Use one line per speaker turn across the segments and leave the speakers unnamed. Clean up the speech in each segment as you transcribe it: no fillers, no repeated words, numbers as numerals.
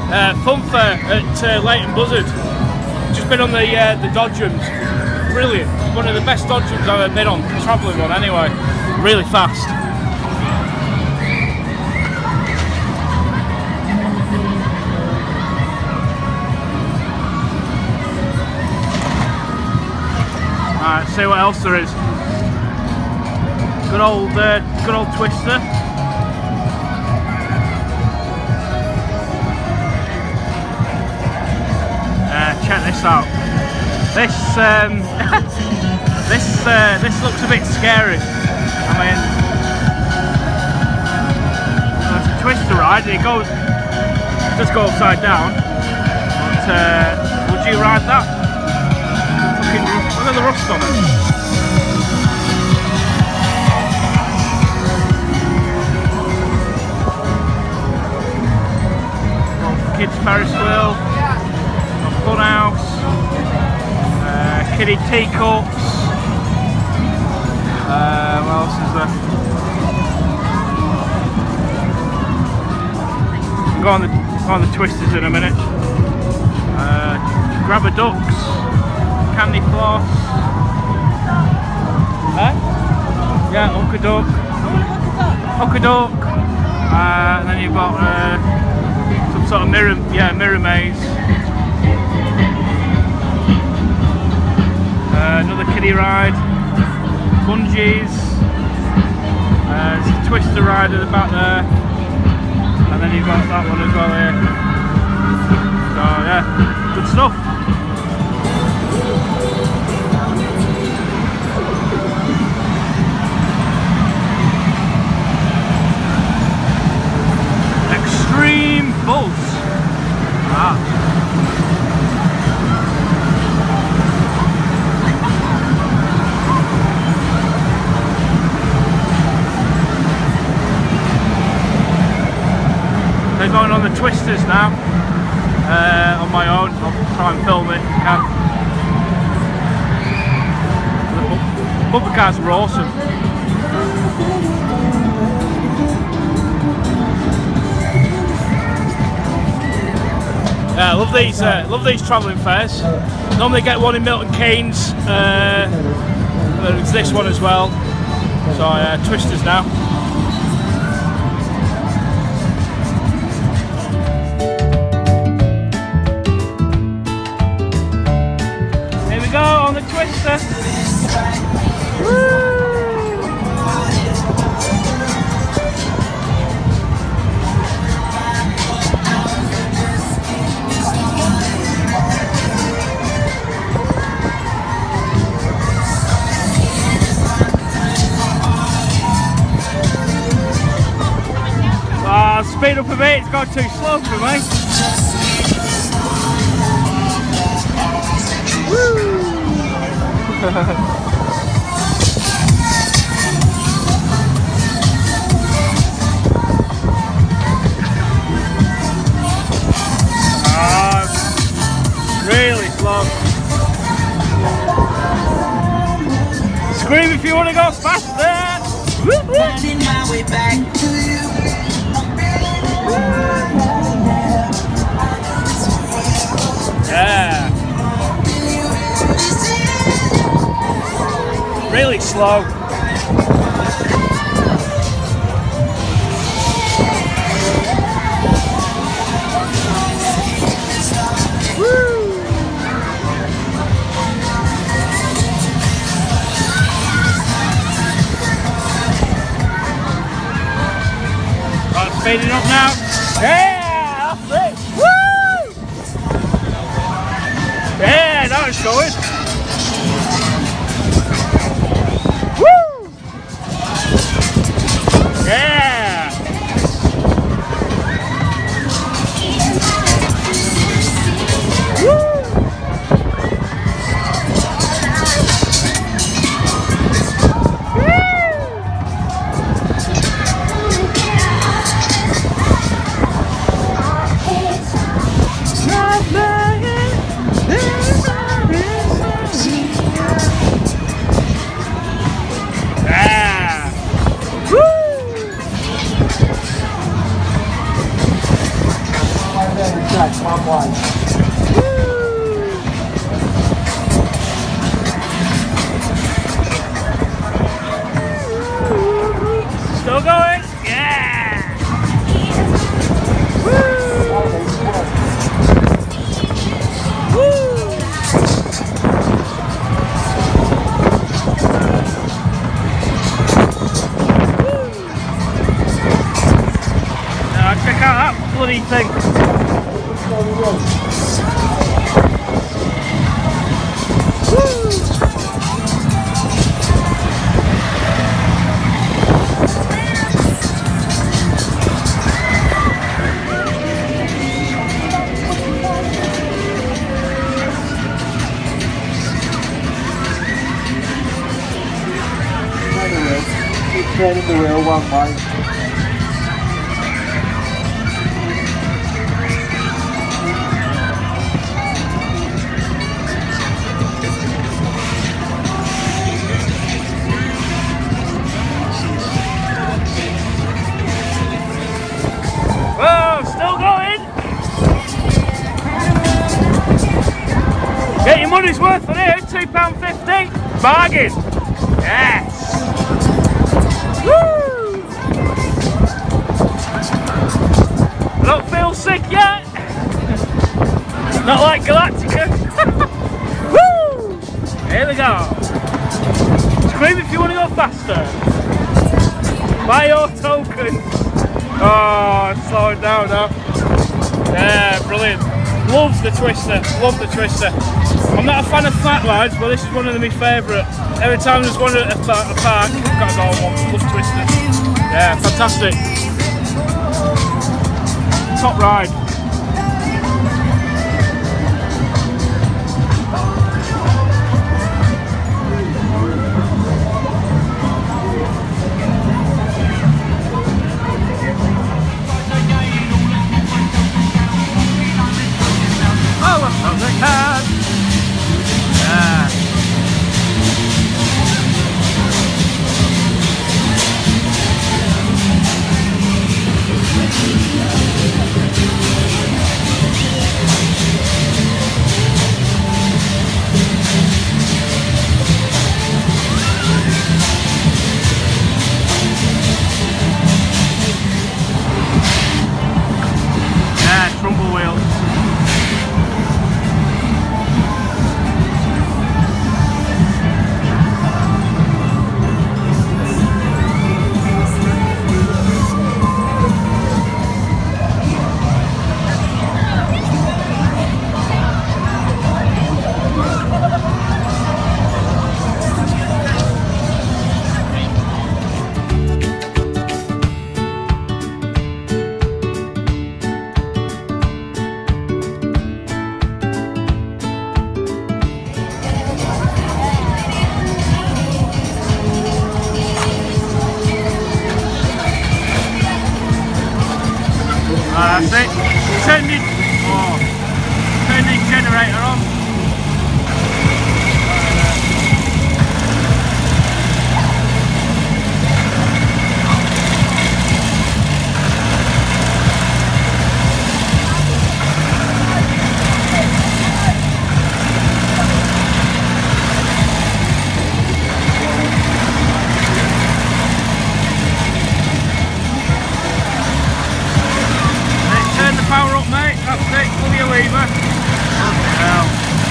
Funfair at Leighton Buzzard. Just been on the Dodgems. Brilliant. One of the best Dodgems I've ever been on. Travelling one anyway. Really fast. Alright, see what else there is. Good old Twister. Check this out. This this looks a bit scary. I mean, it's a Twister ride. It does go upside down. But would you ride that? Look at the rust on it. Kids Ferris wheel. Funhouse, kiddie teacups, what else is there? Go on the twisters in a minute. Grabber ducks, candy floss, yeah, Uncle Duck, and then you've got some sort of mirror maze. Another kiddie ride, bungees, there's a twister ride at the back there, and then you've got that one as well here. So yeah, good stuff. Extreme Buzz. They're going on the twisters now, on my own. I'll try and film it if I can. The bumper cars were awesome. Yeah, I love these travelling fairs. Normally get one in Milton Keynes. There's this one as well. So twisters now. Go on the twister. Woo! Speed up a bit, it's gone too slow for me. Woo! Really slow. Scream if you want to go faster. Woo -woo. Yeah. Really slow. Speeding up now. Yeah, that's it. Woo! Yeah, that was going. Woo! Yeah. Woo! Still going? Yeah! Woo! Woo! Now check out that bloody thing.
Turning the wheel one way.
Whoa, still going. Get your money's worth for here, £2.50. Bargain. Yes. Woo! I don't feel sick yet. Not like Galactica. Woo! Here we go. Scream if you want to go faster. Buy your tokens. Oh, it's slowing down now. Yeah, brilliant. Love the twister. Love the twister. I'm not a fan of fat rides, but this is one of my favourite. Every time there's one at a park, I've got to go on one. Love twisters. Yeah, fantastic. Top ride. Oh, what's up the cat? Yeah. Trumbull wheels. That's it. Turn the generator on. Power up, mate. That's it. Pull your lever. Bloody hell.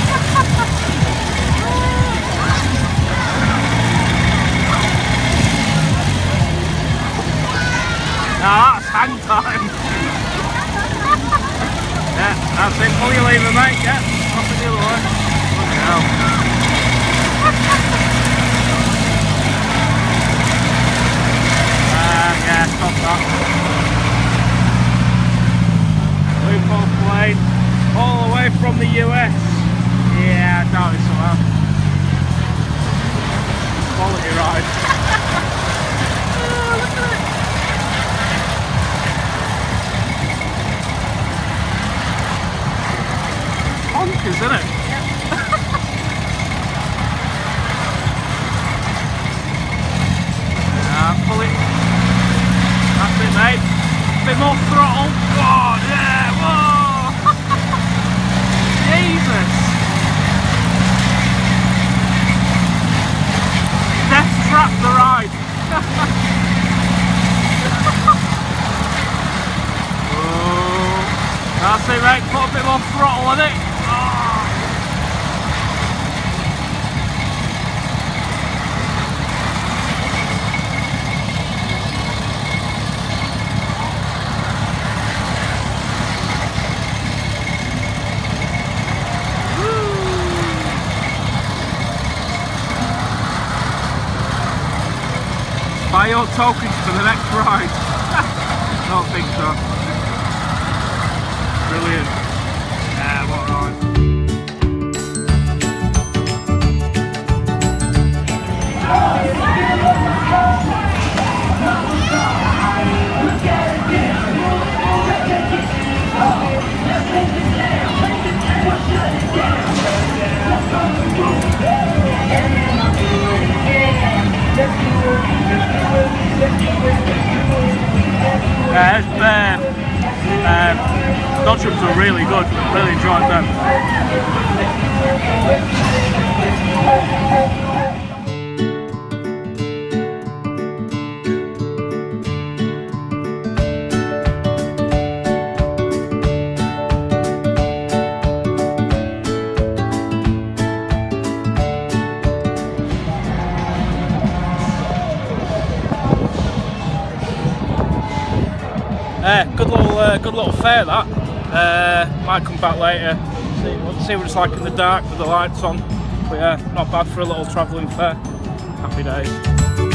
Nah, that's hang time. Yeah, that's it. Pull your lever, mate. Yeah, off it the other way. Bloody hell. Yeah, stop that. Plane all the way from the US. Yeah, I doubt it somehow. Quality ride. Oh, look at it. Bonkers, isn't it? Pull it. That's it, mate. A bit more throttle. God, yeah, whoa. See mate, put a bit more throttle on it. Buy your tokens for the next ride. Don't think so. Brilliant. Yeah, what a ride. Dodgems are really good, really enjoyed them. Good little fair that. Might come back later, see what it's like in the dark with the lights on. But yeah, not bad for a little travelling fair. Happy days.